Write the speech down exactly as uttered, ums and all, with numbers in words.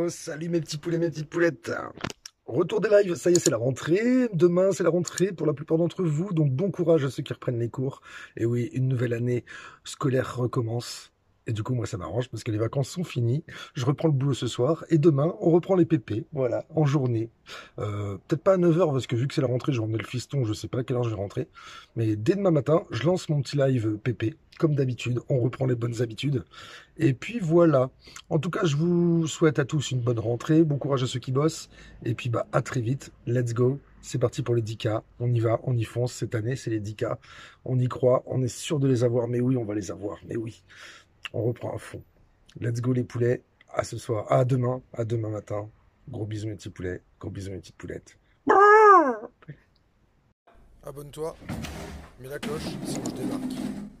salut mes petits poulets, mes petites poulettes. Retour des lives, ça y est, c'est la rentrée. Demain, c'est la rentrée pour la plupart d'entre vous. Donc bon courage à ceux qui reprennent les cours. Et oui, une nouvelle année scolaire recommence. Et du coup, moi, ça m'arrange parce que les vacances sont finies. Je reprends le boulot ce soir. Et demain, on reprend les pépés. Voilà, en journée. Euh, peut-être pas à neuf heures parce que vu que c'est la rentrée, je vais emmener le fiston. Je sais pas à quelle heure je vais rentrer. Mais dès demain matin, je lance mon petit live pépé. Comme d'habitude, on reprend les bonnes habitudes. Et puis voilà. En tout cas, je vous souhaite à tous une bonne rentrée. Bon courage à ceux qui bossent. Et puis bah à très vite. Let's go. C'est parti pour les dix K. On y va, on y fonce. Cette année, c'est les dix K. On y croit. On est sûr de les avoir. Mais oui, on va les avoir. Mais oui. On reprend à fond. Let's go les poulets. À ce soir. À demain. À demain matin. Gros bisous mes petits poulets. Gros bisous mes petites poulettes. Abonne-toi. Mets la cloche. Sinon je débarque.